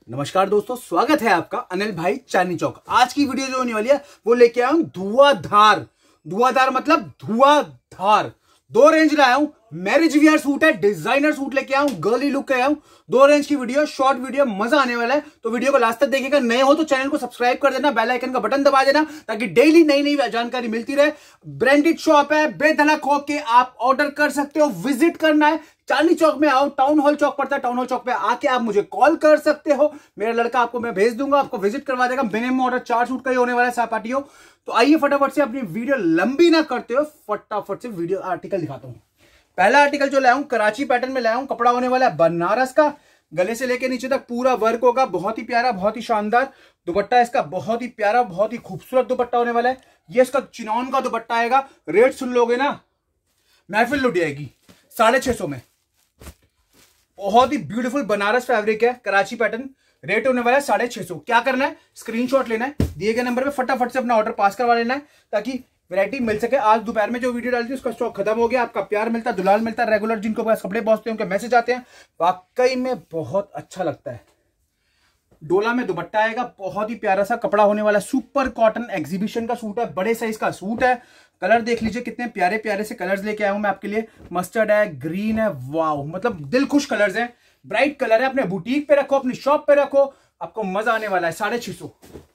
नमस्कार दोस्तों, स्वागत है आपका अनिल भाई चांदनी चौक। आज की वीडियो जो होने वाली है वो लेके आया हूं धुआंधार। धुआंधार मतलब धुआंधार। दो रेंज लाया हूं। मैरिज वियर सूट है, डिजाइनर सूट लेके आया हूं, गर्ली लुक के आया हूं। दो रेंज की वीडियो, शॉर्ट वीडियो, मजा आने वाला है। तो वीडियो को लास्ट तक देखिएगा। नए हो तो चैनल को सब्सक्राइब कर देना, बेल आइकन का बटन दबा देना ताकि डेली नई नई जानकारी मिलती रहे। ब्रांडेड शॉप है, बेधड़क होके आप ऑर्डर कर सकते हो। विजिट करना है, चांदनी चौक में आओ। टाउन हॉल चौक पड़ता है, टाउन हॉल चौक पे आके आप मुझे कॉल कर सकते हो। मेरा लड़का आपको मैं भेज दूंगा, आपको विजिट करवा देगा। मिनिमम ऑर्डर 4 सूट का ही होने वाला है सहपाठियों। तो आइए फटाफट से अपनी वीडियो लंबी ना करते हो, फटाफट से वीडियो आर्टिकल दिखाता हूं। पहला आर्टिकल जो लाया हूं कराची पैटर्न में लाया हूं। कपड़ा होने वाला है बनारस का। गले से लेके नीचे तक पूरा वर्क होगा। बहुत ही प्यारा, बहुत ही शानदार दुपट्टा इसका। बहुत ही प्यारा, बहुत ही खूबसूरत दुपट्टा होने वाला है। ये इसका चिनौन का दुपट्टा आएगा। रेट सुन लोगे ना, महफिल लुट जाएगी। 650 में बहुत ही ब्यूटीफुल बनारस फैब्रिक है, कराची पैटर्न। रेट होने वाला है 650। क्या करना है, स्क्रीनशॉट लेना है, दिए गए नंबर पे फटाफट से अपना ऑर्डर पास करवा लेना है ताकि वैरायटी मिल सके। आज दोपहर में जो वीडियो डाली थी उसका स्टॉक खत्म हो गया। आपका प्यार मिलता है, दुलाल मिलता है। रेगुलर जिनको पास कपड़े पहुंचते हैं उनके मैसेज आते हैं। वाकई में बहुत अच्छा लगता है। डोला में दुपट्टा आएगा। बहुत ही प्यारा सा कपड़ा होने वाला है। सुपर कॉटन एग्जीबिशन का सूट है, बड़े साइज का सूट है। कलर देख लीजिए, कितने प्यारे प्यारे से कलर्स लेके आया हूं मैं आपके लिए। मस्टर्ड है, ग्रीन है, वाव, मतलब दिल खुश कलर्स हैं। ब्राइट कलर है। अपने बुटीक पे रखो, अपनी शॉप पे रखो, आपको मजा आने वाला है। 650।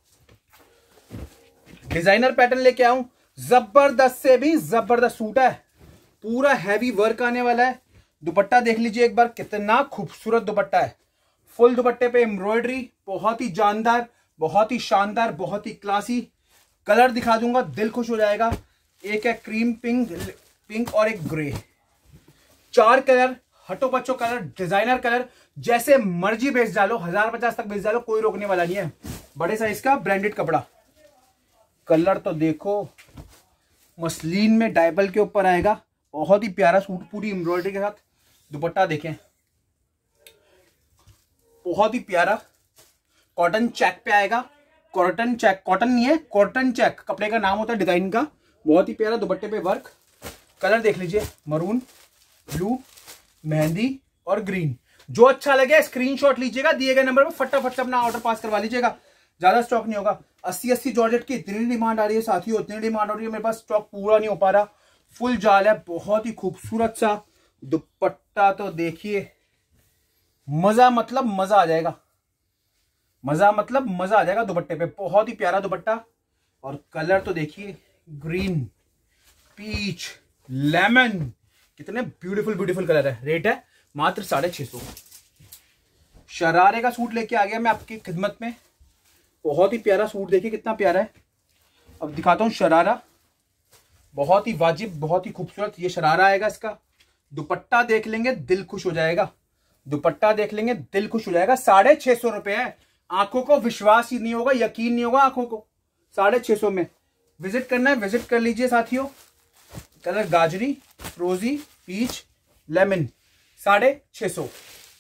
डिजाइनर पैटर्न लेके आऊं। जबरदस्त से भी जबरदस्त सूट है। पूरा हैवी वर्क आने वाला है। दुपट्टा देख लीजिए एक बार, कितना खूबसूरत दुपट्टा है। फुल दुपट्टे पे एम्ब्रॉयडरी, बहुत ही जानदार, बहुत ही शानदार, बहुत ही क्लासी। कलर दिखा दूंगा, दिल खुश हो जाएगा। एक है क्रीम पिंक और एक ग्रे। 4 कलर, हटो बच्चों कलर, डिजाइनर कलर। जैसे मर्जी बेच डालो, 1050 तक बेच डालो, कोई रोकने वाला नहीं है। बड़े साइज का ब्रांडेड कपड़ा। कलर तो देखो, मसलिन में डायबल के ऊपर आएगा। बहुत ही प्यारा सूट, पूरी एम्ब्रॉयडरी के साथ। दुपट्टा देखें, बहुत ही प्यारा कॉटन चेक पे आएगा। कॉटन चेक, कॉटन नहीं है, कॉटन चेक कपड़े का नाम होता है डिजाइन का। बहुत ही प्यारा दुपट्टे पे वर्क। कलर देख लीजिए, मरून, ब्लू, मेहंदी और ग्रीन। जो अच्छा लगे स्क्रीनशॉट लीजिएगा, दिए गए नंबर पर फटाफट से अपना ऑर्डर पास करवा लीजिएगा। ज्यादा स्टॉक नहीं होगा। 80 जॉर्जेट की इतनी डिमांड आ रही है साथियों, इतनी डिमांड हो रही है, मेरे पास स्टॉक पूरा नहीं हो पा रहा। फुल जाल है। बहुत ही खूबसूरत सा दुपट्टा तो देखिए, मजा मतलब मजा आ जाएगा। मजा मतलब मजा आ जाएगा दुपट्टे पे। बहुत ही प्यारा दुपट्टा। और कलर तो देखिए, ग्रीन, पीच, लेमन, कितने ब्यूटीफुल ब्यूटीफुल कलर है। रेट है मात्र 650। शरारे का सूट लेके आ गया मैं आपकी खिदमत में। बहुत ही प्यारा सूट, देखिए कितना प्यारा है। अब दिखाता हूं शरारा। बहुत ही वाजिब, बहुत ही खूबसूरत ये शरारा आएगा इसका। दुपट्टा देख लेंगे, दिल खुश हो जाएगा। दुपट्टा देख लेंगे, दिल खुश हो जाएगा। 650 रुपए है। आंखों को विश्वास ही नहीं होगा, यकीन नहीं होगा आंखों को। 650 में विजिट करना है, विजिट कर लीजिए साथियों। कलर गाजरी, रोजी, पीच, लेमन। 650।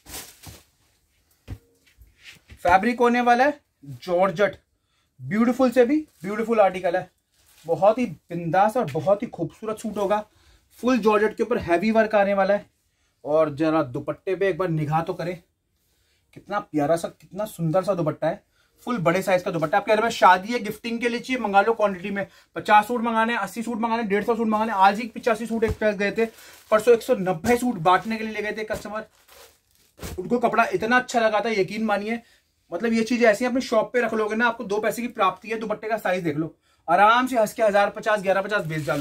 फैब्रिक होने वाला है जॉर्जेट। ब्यूटीफुल से भी ब्यूटीफुल आर्टिकल है। बहुत ही बिंदास और बहुत ही खूबसूरत सूट होगा। फुल जॉर्जेट के ऊपर हैवी वर्क आने वाला है। और जरा दुपट्टे पे एक बार निगाह तो करें, कितना प्यारा सा, कितना सुंदर सा दुपट्टा है। फुल बड़े साइज का दुपट्टा। आपके घर में शादी है, गिफ्टिंग के लिए चाहिए, मंगा लो क्वांटिटी में। 50 सूट मंगाने, 80 सूट मंगाने, 150 सूट मंगाने। आज ही 85 सूट एक्सप्रेस गए थे। परसों 190 सूट बांटने के लिए ले गए थे कस्टमर। उनको कपड़ा इतना अच्छा लगा था, यकीन मानिए। मतलब ये चीज ऐसी अपनी शॉप पे रख लोगे ना, आपको 2 पैसे की प्राप्ति है। दुपट्टे का साइज देख लो, आराम से हंस के 1050, 1150 बेच डालो।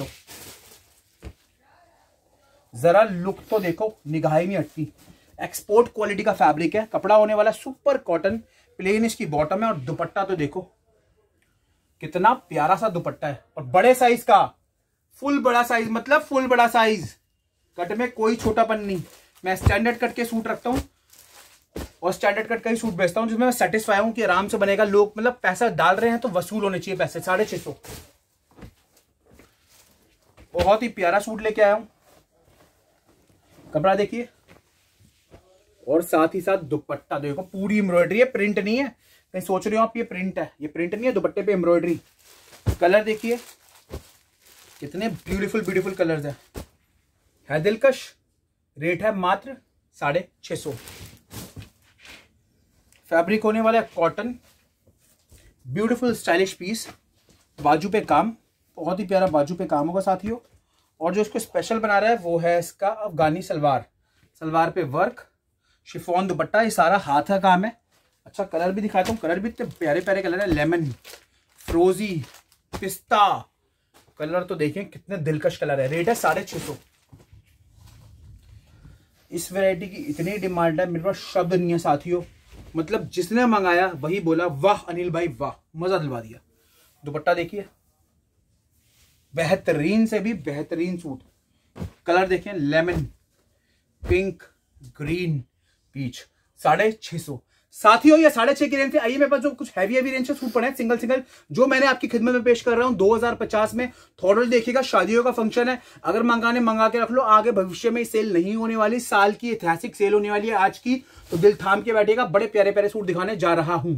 जरा लुक तो देखो, निगाह ही नहीं हटती। एक्सपोर्ट क्वालिटी का फैब्रिक है। कपड़ा होने वाला सुपर कॉटन, प्लेन इसकी बॉटम है। और दुपट्टा तो देखो, कितना प्यारा सा दुपट्टा है। और बड़े साइज का, फुल बड़ा साइज, मतलब फुल बड़ा साइज। कट में कोई छोटापन नहीं। मैं स्टैंडर्ड कट के सूट रखता हूं और स्टैंडर्ड कट का ही सूट बेचता हूं, जिसमें मैं सेटिस्फाई हूं कि आराम से बनेगा। लोग मतलब पैसा डाल रहे हैं तो वसूल होने चाहिए पैसे। 650। बहुत ही प्यारा सूट लेके आया हूं। कपड़ा देखिए, और साथ ही साथ दुपट्टा देखो, पूरी एम्ब्रॉयडरी है, प्रिंट नहीं है। कहीं सोच रहे हो आप ये प्रिंट है, ये प्रिंट नहीं है, दुपट्टे पे एम्ब्रॉयडरी। कलर देखिए, कितने ब्यूटीफुल ब्यूटीफुल कलर्स है दिलकश। रेट है मात्र 650। फैब्रिक होने वाला है कॉटन, ब्यूटीफुल स्टाइलिश पीस, बाजू पे काम, बहुत ही प्यारा बाजू पे काम होगा साथियों। और जो इसको स्पेशल बना रहा है वो है इसका अफगानी सलवार, सलवार पे वर्क, शिफॉन दुपट्टा, ये सारा हाथ का काम है। अच्छा कलर भी दिखाता हूँ, कलर भी इतने प्यारे प्यारे कलर है, लेमन, फ्रोजी, पिस्ता, कलर तो देखिए कितने दिलकश कलर है। रेट है 650। इस वैरायटी की इतनी डिमांड है, मेरे पास शब्द नहीं है साथियों। मतलब जिसने मंगाया वही बोला वाह अनिल भाई वाह, मजा दिलवा दिया। दुपट्टा देखिए, बेहतरीन से भी बेहतरीन सूट। कलर देखिए, लेमन, पिंक, ग्रीन, पीच। 650 साथियों, ये 6.5 की रेंज से। आइए मेरे पास जो कुछ हैवी रेंज से सूट पड़े हैं सिंगल सिंगल, जो मैंने आपकी खिदमत में पेश कर रहा हूं 2050 में। थोड़ा देखिएगा, शादियों का फंक्शन है, अगर मंगा के रख लो, आगे भविष्य में सेल नहीं होने वाली, साल की ऐतिहासिक सेल होने वाली है आज की, तो दिल थाम के बैठिएगा। बड़े प्यारे प्यारे सूट दिखाने जा रहा हूं।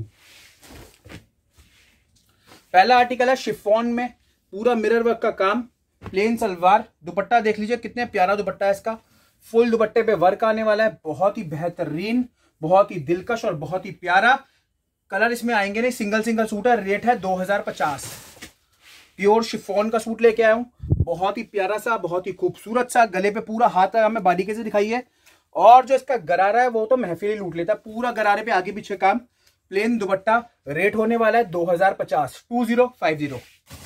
पहला आर्टिकल है शिफॉन में, पूरा मिरर वर्क का काम, प्लेन सलवार, दुपट्टा देख लीजिए कितने प्यारा दुपट्टा है इसका। फुल दुपट्टे पे वर्क आने वाला है, बहुत ही बेहतरीन, बहुत ही दिलकश और बहुत ही प्यारा। कलर इसमें आएंगे नहीं, सिंगल सिंगल सूट है। रेट है 2050। प्योर शिफॉन का सूट लेके आया हूं, बहुत ही प्यारा सा, बहुत ही खूबसूरत सा। गले पे पूरा हाथ का हमें बारीकी से दिखाई है। और जो इसका गरारा है वो तो महफिल ही लूट लेता है, पूरा गरारे पे आगे पीछे काम, प्लेन दुपट्टा। रेट होने वाला है 2050, 2050।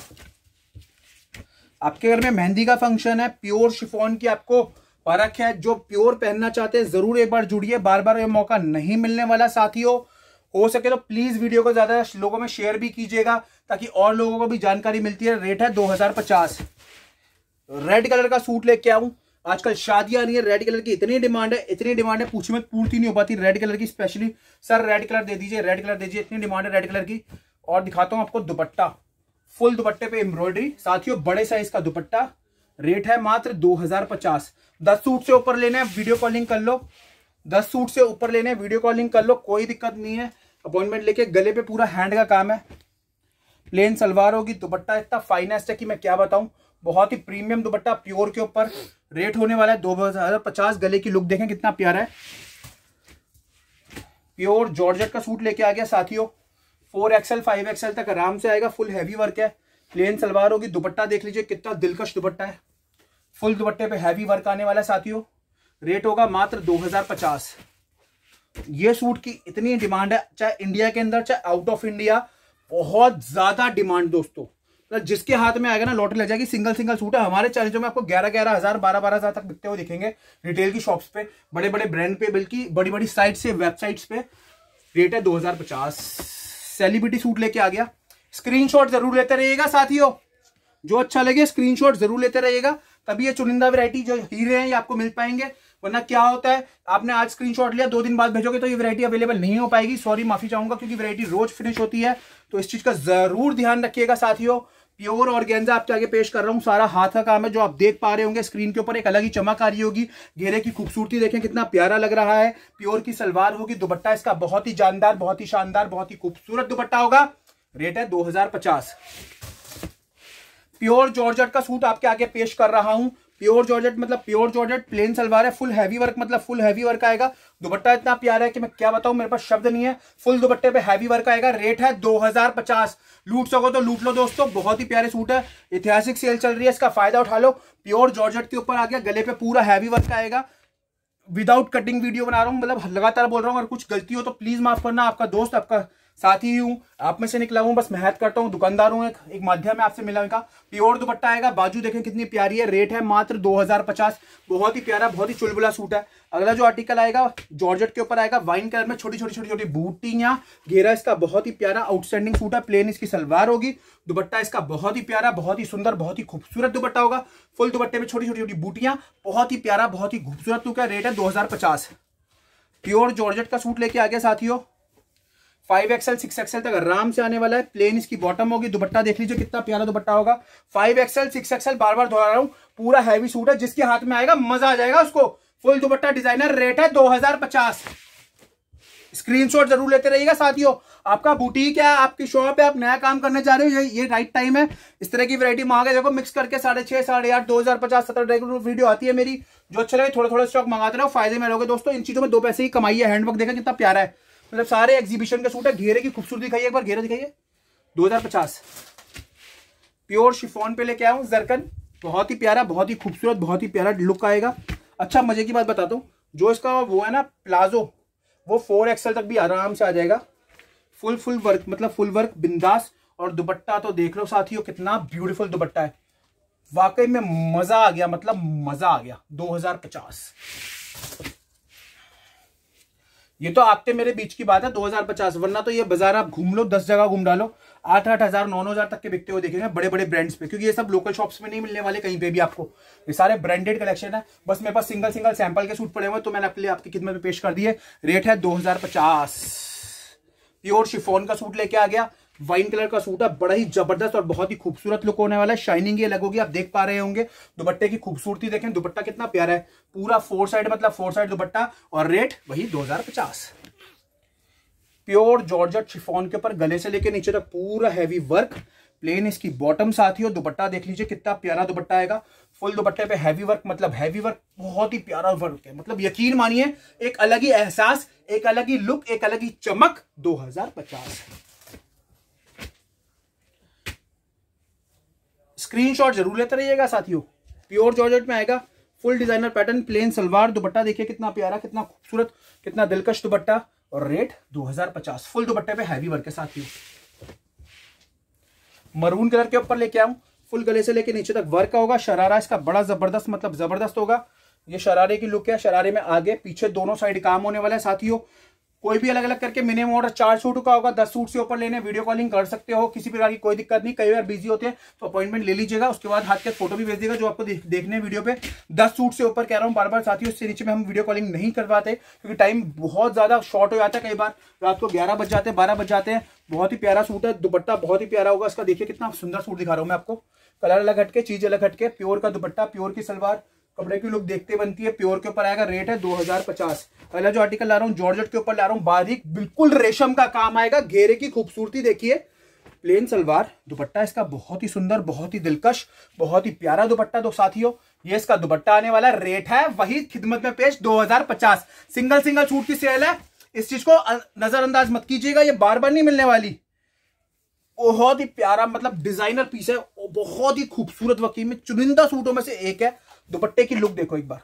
आपके घर में मेहंदी का फंक्शन है, प्योर शिफॉन की आपको परख है, जो प्योर पहनना चाहते हैं जरूर एक बार जुड़िए, बार बार ये मौका नहीं मिलने वाला साथियों। हो सके तो प्लीज वीडियो को ज्यादा लोगों में शेयर भी कीजिएगा, ताकि और लोगों को भी जानकारी मिलती है। रेट है 2050। रेड कलर का सूट लेके आऊं, आजकल शादियां आ रही है, रेड कलर की इतनी डिमांड है, इतनी डिमांड है, पूछी मत, पूर्ति नहीं हो पाती रेड कलर की। स्पेशली सर रेड कलर दे दीजिए, रेड कलर दे दीजिए, इतनी डिमांड है रेड कलर की। और दिखाता हूं आपको दुपट्टा, फुल दुपट्टे पे एम्ब्रॉयडरी साथियों, बड़े साइज का दुपट्टा। रेट है मात्र 2050। 10 सूट से ऊपर लेने हैं वीडियो कॉलिंग कर लो, 10 सूट से ऊपर लेने हैं वीडियो कॉलिंग कर लो, कोई दिक्कत नहीं है। अपॉइंटमेंट लेके, गले पे पूरा हैंड का काम है, प्लेन सलवार होगी, दुपट्टा इतना फाइनेस्ट है कि मैं क्या बताऊं, बहुत ही प्रीमियम दुपट्टा प्योर के ऊपर। रेट होने वाला है 2050। गले की लुक देखें कितना प्यारा है। प्योर जॉर्जेट का सूट लेके आ गया साथियों, 4XL 5XL तक आराम से आएगा। फुल हैवी वर्क है, प्लेन सलवार होगी, दुपट्टा देख लीजिए कितना दिलकश दुपट्टा है, फुल दुपट्टे पे हैवी वर्क आने वाला है साथियों। रेट होगा मात्र 2050। ये सूट की इतनी डिमांड है, चाहे इंडिया के अंदर चाहे आउट ऑफ इंडिया, बहुत ज्यादा डिमांड दोस्तों। तो जिसके हाथ में आएगा ना लॉटरी लग जाएगी। सिंगल सिंगल सूट है, हमारे चैनल में आपको 11-11 हजार 12-12 हजार तक बिकते हुए दिखेंगे रिटेल की शॉप्स पे, बड़े बड़े ब्रांड पे, बल्कि बड़ी बड़ी साइट से, वेबसाइट्स पे। रेट है 2050। सेलिब्रिटी सूट लेके आ गया, स्क्रीनशॉट जरूर लेते रहिएगा साथियों, जो अच्छा लगे स्क्रीनशॉट जरूर लेते रहिएगा, तभी ये चुनिंदा वैरायटी जो हीरे हैं ये आपको मिल पाएंगे। वरना क्या होता है, आपने आज स्क्रीनशॉट लिया, 2 दिन बाद भेजोगे तो ये वैरायटी अवेलेबल नहीं हो पाएगी। सॉरी, माफी चाहूंगा, क्योंकि वैरायटी रोज फिनिश होती है, तो इस चीज का जरूर ध्यान रखिएगा साथियों। प्योर ऑर्गेन्जा आपके आगे पेश कर रहा हूँ, सारा हाथ का काम है, जो आप देख पा रहे होंगे स्क्रीन के ऊपर, एक अलग ही चमक आ रही होगी। घेरे की खूबसूरती देखें कितना प्यारा लग रहा है। प्योर की सलवार होगी, दुपट्टा इसका बहुत ही जानदार, बहुत ही शानदार, बहुत ही खूबसूरत दुपट्टा होगा। रेट है 2050। प्योर जॉर्जेट का सूट आपके आगे पेश कर रहा हूं। प्योर जॉर्जेट मतलब प्योर जॉर्जेट, प्लेन सलवार है, फुल हैवी वर्क मतलब फुल हैवी वर्क आएगा। दुपट्टा इतना प्यारा है कि मैं क्या बताऊं, मेरे पास शब्द नहीं है। फुल दुपट्टे पे हैवी वर्क आएगा। रेट है 2050। लूट सको तो लूट लो दोस्तों, बहुत ही प्यारे सूट है, ऐतिहासिक सेल चल रही है, इसका फायदा उठा लो। प्योर जॉर्जेट के ऊपर आ गया, गले पे पूरा हैवी वर्क आएगा। विदाउट कटिंग वीडियो बना रहा हूं, मतलब लगातार बोल रहा हूं, अगर कुछ गलती हो तो प्लीज माफ करना। आपका दोस्त, आपका साथी ही हूं, आप में से निकला हूं, बस मेहनत करता हूं, दुकानदार हूं, एक माध्यम है आपसे मिलने का। प्योर दुपट्टा आएगा, बाजू देखें कितनी प्यारी है। रेट है मात्र 2050। बहुत ही प्यारा, बहुत ही चुलबुला सूट है। अगला जो आर्टिकल आएगा जॉर्जेट के ऊपर आएगा, वाइन कलर में, छोटी छोटी छोटी छोटी बूटियां, घेरा इसका बहुत ही प्यारा, आउटस्टैंडिंग सूट है। प्लेन इसकी सलवार होगी, दुपट्टा इसका बहुत ही प्यारा, बहुत ही सुंदर, बहुत ही खूबसूरत दुपट्टा होगा। फुल दुपट्टे में छोटी छोटी छोटी बूटियां, बहुत ही प्यारा, बहुत ही खूबसूरत लुक है। रेट है 2050। प्योर जॉर्जेट का सूट लेके आ गया साथियों, 5XL 6XL तक आराम से आने वाला है। प्लेन इसकी बॉटम होगी, दुपट्टा देख लीजिए कितना प्यारा दुपट्टा होगा। 5XL 6XL बार बार दोहरा रहा हूं, पूरा हैवी सूट है, जिसके हाथ में आएगा मजा आ जाएगा उसको। फुल दुपट्टा डिजाइनर। रेट है 2050। स्क्रीनशॉट जरूर लेते रहिएगा साथियों। आपका बुटीक है, आपकी शॉप है, आप नया काम करने जा रहे हो, ये राइट टाइम है। इस तरह की वैरायटी मंगा के देखो, मिक्स करके 6.5, 8.5, 2050, 17 वीडियो आती है मेरी। जो अच्छा लगे थोड़ा थोड़ा स्टॉक मंगाते रहो, फायदे में रहोगे दोस्तों। इन चीजों में 2 पैसे की कमाई है। हैंडवर्क देखा कितना प्यारा है, मतलब सारे एग्जीबिशन के सूट है। घेरे की खूबसूरती दिखाइए एक बार, घेरा दिखाइए। 2050 प्योर शिफॉन पे लेके आया हूँ जरकन, बहुत ही प्यारा, बहुत ही खूबसूरत, बहुत ही प्यारा लुक आएगा। अच्छा मजे की बात बताता हूँ, जो इसका वो है ना प्लाजो, वो 4XL तक भी आराम से आ जाएगा। फुल वर्क, मतलब फुल वर्क बिंदास। और दुपट्टा तो देख लो साथियों, कितना ब्यूटीफुल दुपट्टा है, वाकई में मजा आ गया, मतलब मजा आ गया। 2050 ये तो आपके मेरे बीच की बात है 2050, वरना तो ये बाजार आप घूम लो, 10 जगह घूम डालो, 8-8 हजार 9-9 हजार तक के बिकते हुए देखेंगे बड़े बड़े ब्रांड्स पे, क्योंकि ये सब लोकल शॉप्स में नहीं मिलने वाले कहीं पे भी आपको। ये सारे ब्रांडेड कलेक्शन है। बस मेरे पास सिंगल सैंपल के सूट पड़े हुए, तो मैंने आपके लिए आपकी खिदमत में पेश कर दिए। रेट है 2050। प्योर शिफॉन का सूट लेके आ गया, वाइन कलर का सूट है, बड़ा ही जबरदस्त और बहुत ही खूबसूरत लुक होने वाला है। शाइनिंग ये लगोगी, आप देख पा रहे होंगे। दुपट्टे की खूबसूरती देखें, दुपट्टा कितना प्यारा है, पूरा 4 साइड, मतलब 4 साइड दुपट्टा। और रेट वही 2050। प्योर जॉर्जेट शिफॉन के ऊपर गले से लेके नीचे तक पूरा हैवी वर्क, प्लेन इसकी बॉटम साथियों। दुपट्टा देख लीजिए कितना प्यारा दुपट्टा आएगा, फुल दुपट्टे पे हैवी वर्क, मतलब हैवी वर्क, बहुत ही प्यारा वर्क है, मतलब यकीन मानिए एक अलग ही एहसास, एक अलग ही लुक, एक अलग ही चमक। 2050 स्क्रीनशॉट जरूर लेते रहिएगा साथियों। प्योर जॉर्जेट में आएगा, फुल डिजाइनर पैटर्न, प्लेन सलवार, दुपट्टा देखिए कितना प्यारा, कितना खूबसूरत, कितना दिलकश दुपट्टा। और रेट 2050। फुल दुपट्टे पे हैवी वर्क है साथियों। मरून कलर के ऊपर लेके आऊं, फुल गले से लेके नीचे तक वर्क का होगा। शरारा इसका बड़ा जबरदस्त, मतलब जबरदस्त होगा। ये शरारे की लुक है, शरारे में आगे पीछे दोनों साइड काम होने वाला है साथियों। कोई भी अलग अलग करके मिनिमम ऑर्डर 4 सूट का होगा, 10 सूट से ऊपर लेने वीडियो कॉलिंग कर सकते हो, किसी प्रकार की कोई दिक्कत नहीं। कई बार बिजी होते हैं तो अपॉइंटमेंट ले लीजिएगा, उसके बाद हाथ के फोटो भी भेज देगा जो आपको देखने वीडियो पे। 10 सूट से ऊपर कह रहा हूँ बार बार साथियों, इससे नीचे में हम वीडियो कॉलिंग नहीं करवाते, क्योंकि टाइम बहुत ज्यादा शॉर्ट हो जाता है। कई बार रात को 11 बज जाते हैं, 12 बज जाते हैं। बहुत ही प्यारा सूट है, दुपट्टा बहुत ही प्यारा होगा इसका। देखिए कितना सुंदर सूट दिखा रहा हूँ मैं आपको, कलर अलग हटके, चीज अलग हटके। प्योर का दुपट्टा, प्योर की सलवार, कपड़े की लुक देखते बनती है। प्योर के ऊपर आएगा, रेट है 2050। पहला जो आर्टिकल ला रहा हूँ जॉर्जेट के ऊपर ला रहा हूँ, बारीक बिल्कुल रेशम का काम आएगा। घेरे की खूबसूरती देखिए, प्लेन सलवार, दुपट्टा इसका बहुत ही सुंदर, बहुत ही दिलकश, बहुत ही प्यारा दुपट्टा। दो साथियों ये इसका दुपट्टा आने वाला, रेट है वही खिदमत में पेश 2050। सिंगल सूट की सेल है, इस चीज को नजरअंदाज मत कीजिएगा, ये बार बार नहीं मिलने वाली। बहुत ही प्यारा, मतलब डिजाइनर पीस है, बहुत ही खूबसूरत, वकील में चुनिंदा सूटों में से एक है। दुपट्टे की लुक देखो एक बार,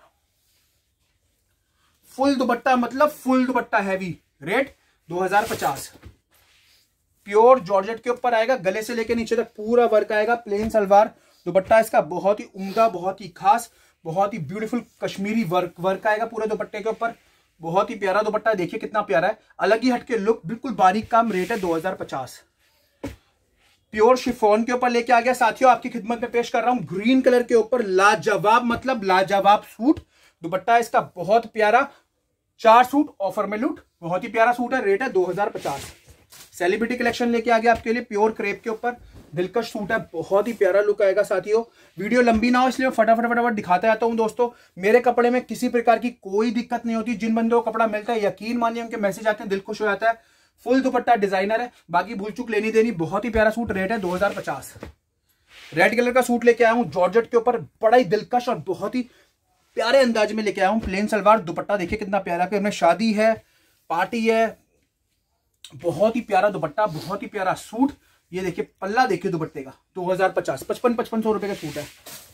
फुल दुपट्टा, मतलब फुल दुपट्टा हैवी। रेट 2050। प्योर जॉर्जेट के ऊपर आएगा, गले से लेकर नीचे तक पूरा वर्क आएगा। प्लेन सलवार, दुपट्टा इसका बहुत ही उम्दा, बहुत ही खास, बहुत ही ब्यूटीफुल कश्मीरी वर्क आएगा पूरे दुपट्टे के ऊपर। बहुत ही प्यारा दुपट्टा, देखिए कितना प्यारा है, अलग ही हटके लुक, बिल्कुल बारीक काम। रेट है 2050। प्योर शिफॉन के ऊपर लेके आ गया साथियों, आपकी खिदमत में पेश कर रहा हूं ग्रीन कलर के ऊपर लाजवाब, मतलब लाजवाब सूट। दुपट्टा इसका बहुत प्यारा, 4 सूट ऑफर में लूट, बहुत ही प्यारा सूट है। रेट है 2050। सेलिब्रिटी कलेक्शन लेके आ गया आपके लिए, प्योर क्रेप के ऊपर, दिलकश सूट है, बहुत ही प्यारा लुक आएगा साथियों। वीडियो लंबी ना हो इसलिए फटाफट दिखाता जाता हूं दोस्तों। मेरे कपड़े में किसी प्रकार की कोई दिक्कत नहीं होती, जिन बंदों को कपड़ा मिलता है यकीन मानिए उनके मैसेज आते हैं, दिल खुश हो जाता है। फुल दुपट्टा डिजाइनर है, बाकी भूल चूक लेनी देनी, बहुत ही प्यारा सूट। रेट है 2050। रेड कलर का सूट लेके आया हूं जॉर्जेट के ऊपर, बड़ा ही दिलकश और बहुत ही प्यारे अंदाज में लेके आया हूं। प्लेन सलवार, दुपट्टा देखिए कितना प्यारा, कि हमें शादी है, पार्टी है, बहुत ही प्यारा दुपट्टा, बहुत ही प्यारा सूट। ये देखिए पल्ला देखिए दुपट्टे का, 2050, 5500 रुपए का सूट है।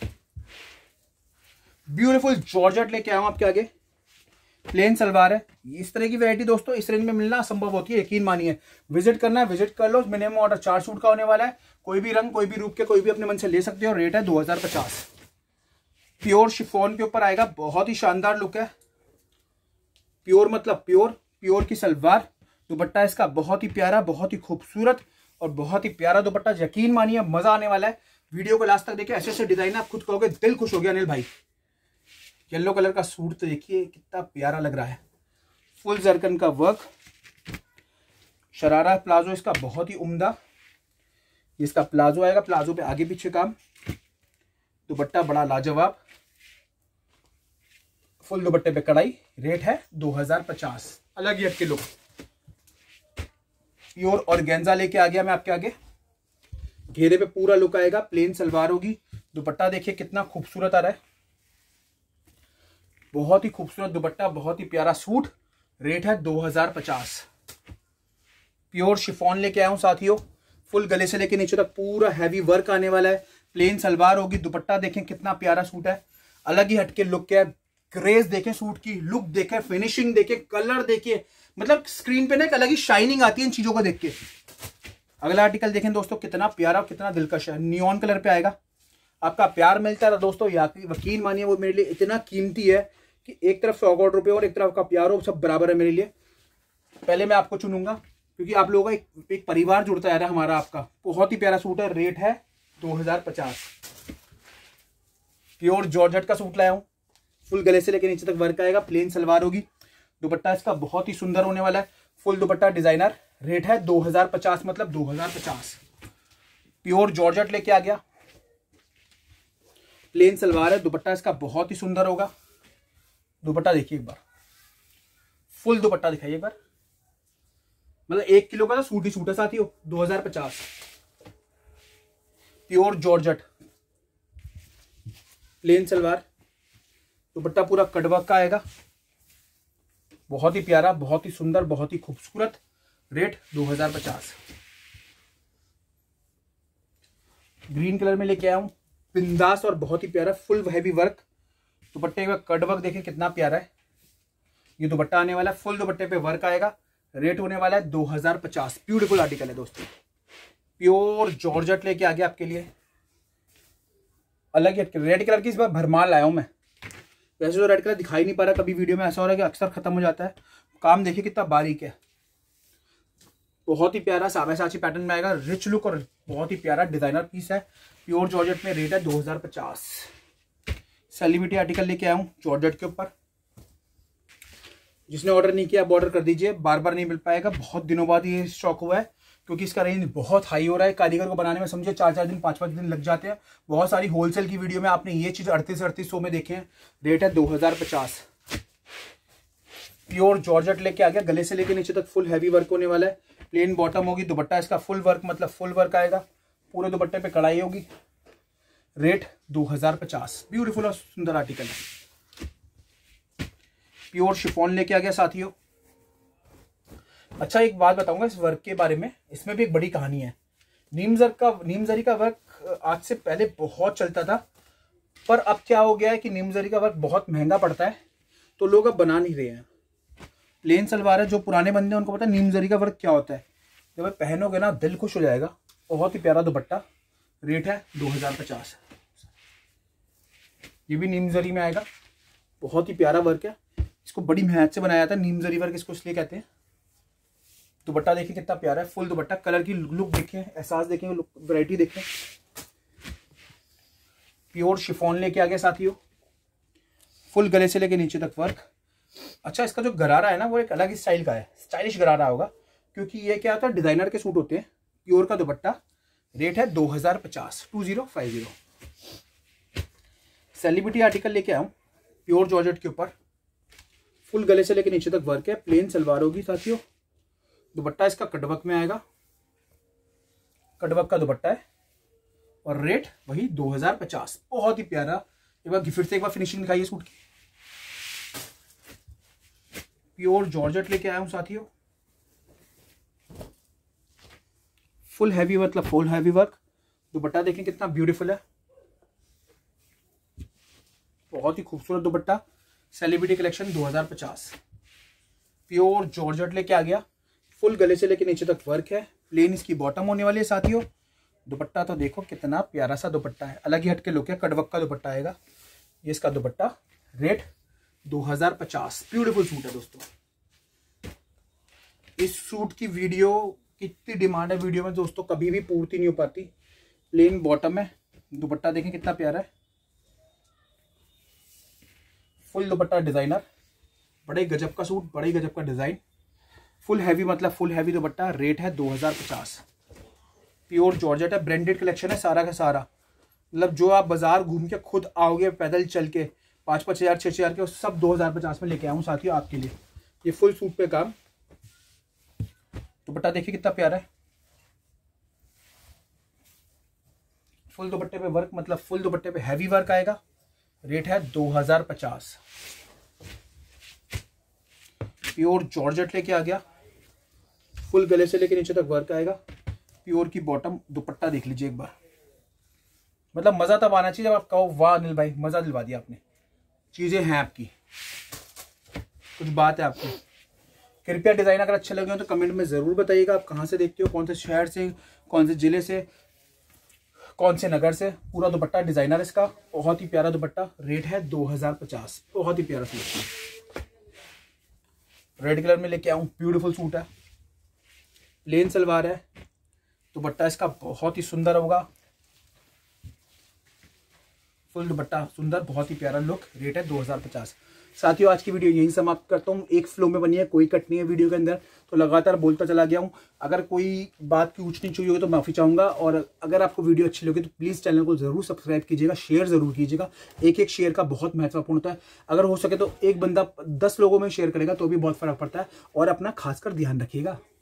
ब्यूटीफुल जॉर्जेट लेके आया हूं आपके आगे, प्लेन सलवार है। इस तरह की वैरायटी दोस्तों इस रेंज में मिलना असंभव होती है, यकीन मानिए। विजिट करना है, विजिट कर लो। मिनिमम ऑर्डर 4 सूट का होने वाला है, कोई भी रंग, कोई भी रूप के, कोई भी अपने मन से ले सकते हो। रेट है 2050। प्योर शिफॉन के ऊपर आएगा, बहुत ही शानदार लुक है। प्योर मतलब प्योर की सलवार, दुपट्टा इसका बहुत ही प्यारा, बहुत ही खूबसूरत और बहुत ही प्यारा दुपट्टा। यकीन मानिए मजा आने वाला है। वीडियो को लास्ट तक देखिए, ऐसे ऐसे डिजाइन आप खुद कहोगे दिल खुश हो गया अनिल भाई। येलो कलर का सूट तो देखिए कितना प्यारा लग रहा है, फुल जरकन का वर्क, शरारा प्लाजो इसका बहुत ही उम्दा। इसका प्लाजो आएगा, प्लाजो पे आगे पीछे काम, दुपट्टा बड़ा लाजवाब, फुल दुपट्टे पे कढ़ाई। रेट है 2050। अलग ही हटके लुक, प्योर ऑर्गेन्जा लेके आ गया मैं आपके आगे। घेरे पे पूरा लुक आएगा, प्लेन सलवार होगी, दुपट्टा देखिए कितना खूबसूरत आ रहा है, बहुत ही खूबसूरत दुपट्टा, बहुत ही प्यारा सूट। रेट है 2050। प्योर शिफॉन लेके आया हूँ साथियों। फुल गले से लेके नीचे तक पूरा हैवी वर्क आने वाला है। प्लेन सलवार होगी। दुपट्टा देखें कितना प्यारा सूट है, अलग ही हटके लुक है। ग्रेस देखें, सूट की लुक देखें, फिनिशिंग देखें, कलर देखिए, मतलब स्क्रीन पे ना एक अलग ही शाइनिंग आती है इन चीजों को देख के। अगला आर्टिकल देखें दोस्तों, कितना प्यारा और कितना दिलकश है। नियॉन कलर पे आएगा। आपका प्यार मिलता है दोस्तों, यकीन मानिए वो मेरे लिए इतना कीमती है कि एक तरफ 100 करोड़ रुपए और एक तरफ का प्यार हो, सब बराबर है मेरे लिए। पहले मैं आपको चुनूंगा क्योंकि आप लोगों का एक परिवार जुड़ता है हमारा। आपका बहुत ही प्यारा सूट है। रेट है 2050। प्योर जॉर्जेट का सूट लाया हूं। फुल गले से लेकर नीचे तक वर्क आएगा। प्लेन सलवार होगी। दुपट्टा इसका बहुत ही सुंदर होने वाला है। फुल दुपट्टा डिजाइनर। रेट है 2050, मतलब 2050। प्योर जॉर्जेट लेके आ गया। प्लेन सलवार है। दुपट्टा इसका बहुत ही सुंदर होगा। दुपट्टा देखिए एक बार, फुल दुपट्टा दिखाइए एक बार, मतलब 1 किलो का तो सूट ही सूट है साथियों। 2050। Pure georgette. प्लेन सलवार। दुपट्टा पूरा कटवर्क का आएगा। बहुत ही प्यारा, बहुत ही सुंदर, बहुत ही खूबसूरत। रेट 2050। ग्रीन कलर में लेके आया हूं। बिंदास और बहुत ही प्यारा फुल हैवी वर्क। दुपट्टे का कटवर्क देखें कितना प्यारा है। ये दुपट्टा आने वाला है। फुल दुपट्टे पे वर्क आएगा। रेट होने वाला है 2050। ब्यूटीफुल आर्टिकल है दोस्तों। प्योर जॉर्जेट लेके आ गया आपके लिए। अलग ही रेड कलर की इस बार भरमार लाया हूं मैं। वैसे तो रेड कलर दिखाई नहीं पा रहा कभी वीडियो में, ऐसा हो रहा है कि अक्सर खत्म हो जाता है। काम देखिए कितना बारीक है। बहुत ही प्यारा सावेसाची पैटर्न में आएगा। रिच लुक और बहुत ही प्यारा डिजाइनर पीस है। प्योर जॉर्जेट में। रेट है 2050। सेलिब्रिटी आर्टिकल लेके आया हूं जॉर्जेट के ऊपर। जिसने ऑर्डर नहीं किया आप ऑर्डर कर दीजिए, बार बार नहीं मिल पाएगा। बहुत दिनों बाद ये स्टॉक हुआ है क्योंकि इसका रेंज बहुत हाई हो रहा है। कारीगर को बनाने में समझिए 4-4 दिन 5-5 दिन लग जाते हैं। बहुत सारी होलसेल की वीडियो में आपने ये चीज 3800 में देखे हैं। रेट है 2050। प्योर जॉर्जेट लेके आ गया। गले से लेके नीचे तक फुल हैवी वर्क होने वाला है। प्लेन बॉटम होगी। दुपट्टा इसका फुल वर्क, मतलब फुल वर्क आएगा। पूरे दुपट्टे पे कढ़ाई होगी। रेट 2050। ब्यूटीफुल और सुंदर आर्टिकल है। प्योर शिफॉन लेके आ गया साथियों। अच्छा एक बात बताऊंगा इस वर्क के बारे में, इसमें भी एक बड़ी कहानी है। नीम जरी का वर्क आज से पहले बहुत चलता था, पर अब क्या हो गया है कि नीम जरी का वर्क बहुत महंगा पड़ता है तो लोग अब बना नहीं रहे हैं। प्लेन सलवार है। जो पुराने बंदे हैं उनको पता है नीम जरी का वर्क क्या होता है। जब आप पहनोगे ना दिल खुश हो जाएगा। बहुत ही प्यारा दुपट्टा। रेट है 2050। ये भी नीम जरी में आएगा। बहुत ही प्यारा वर्क है। इसको बड़ी मेहनत से बनाया था। नीम जरी वर्क इसको इसलिए कहते हैं। दुपट्टा देखिए कितना प्यारा है। फुल दुपट्टा। कलर की लुक देखें, एहसास देखें, लुक वैरायटी देखें। प्योर शिफॉन लेके आ गया साथियों। फुल गले से लेके नीचे तक वर्क। अच्छा इसका जो गरारा है ना वो एक अलग ही स्टाइल का है। स्टाइलिश गरारा होगा क्योंकि ये क्या होता है, डिजाइनर के सूट होते हैं। प्योर का दुपट्टा। रेट है 2050। 2050। सेलिब्रिटी आर्टिकल लेके आया हूं प्योर जॉर्जेट के ऊपर। फुल गले से लेके नीचे तक वर्क है। प्लेन सलवार होगी साथियों। दुपट्टा इसका कटवर्क में आएगा। कटवर्क का दुपट्टा है और रेट वही 2050। बहुत ही प्यारा। एक बार फिर से एक बार फिनिशिंग दिखाइए सूट की। प्योर जॉर्जेट लेके आया हूं साथियों। फुल हैवी, मतलब फुल हैवी वर्क। दुपट्टा देखें कितना ब्यूटीफुल है। बहुत ही खूबसूरत दुपट्टा। Celebrity collection 2050। प्योर जॉर्जेट लेके आ गया। फुल गले से लेके नीचे तक वर्क है। प्लेन इसकी बॉटम होने वाली है साथियों। दुपट्टा तो देखो कितना प्यारा सा दुपट्टा है। अलग ही हटके लुक है। कटवर्क का दुपट्टा आएगा। ये इसका दुपट्टा। रेट 2050। ब्यूटीफुल सूट है दोस्तों। इस सूट की वीडियो कितनी डिमांड है वीडियो में दोस्तों, कभी भी पूर्ति नहीं हो पाती। प्लेन बॉटम है। दुपट्टा देखें कितना प्यारा है। फुल दुपट्टा डिजाइनर। बड़े गजब का सूट, बड़े गजब का डिजाइन। फुल हैवी, मतलब फुल हैवी दुपट्टा। रेट है 2050। प्योर जॉर्जेट है। ब्रांडेड कलेक्शन है सारा का सारा। मतलब जो आप बाजार घूम के खुद आओगे पैदल चल के 5-5 हज़ार 6-6 हज़ार के, सब 2050 में लेके आऊँ साथियों आपके लिए। ये फुल सूट पे काम। दुपट्टा देखिए कितना प्यारा है। फुल दुपट्टे पे वर्क, मतलब फुल दुपट्टे पे हैवी वर्क आएगा। रेट है 2050। प्योर जॉर्जेट लेके आ गया। फुल गले से लेके नीचे तक वर्क आएगा, प्योर की बॉटम। दुपट्टा देख लीजिए एक बार, मतलब मजा तब आना चाहिए जब आप कहो वाह अनिल भाई मजा दिलवा दिया आपने। चीजें हैं आपकी, कुछ बात है आपकी। कृपया डिजाइन अगर अच्छे लगे हो तो कमेंट में जरूर बताइएगा आप कहाँ से देखते हो, कौन से शहर से, कौन से जिले से, कौन से नगर से। पूरा दुपट्टा डिजाइनर इसका, बहुत ही प्यारा दुपट्टा। रेट है 2050, बहुत ही प्यारा सूट। रेड कलर में लेके आऊं, ब्यूटीफुल सूट है, प्लेन सलवार है, दुपट्टा इसका बहुत ही सुंदर होगा, फुल दुपट्टा सुंदर, बहुत ही प्यारा लुक। रेट है 2050। साथियों आज की वीडियो यहीं समाप्त करता हूँ। एक फ्लो में बनी है, कोई कट नहीं है वीडियो के अंदर, तो लगातार बोलता चला गया हूँ। अगर कोई बात की ऊंच नीच हुई होगी तो माफी चाहूंगा। और अगर आपको वीडियो अच्छी लगे तो प्लीज चैनल को जरूर सब्सक्राइब कीजिएगा, शेयर जरूर कीजिएगा। एक एक शेयर का बहुत महत्वपूर्ण होता है। अगर हो सके तो एक बंदा 10 लोगों में शेयर करेगा तो भी बहुत फर्क पड़ता है। और अपना खासकर ध्यान रखिएगा।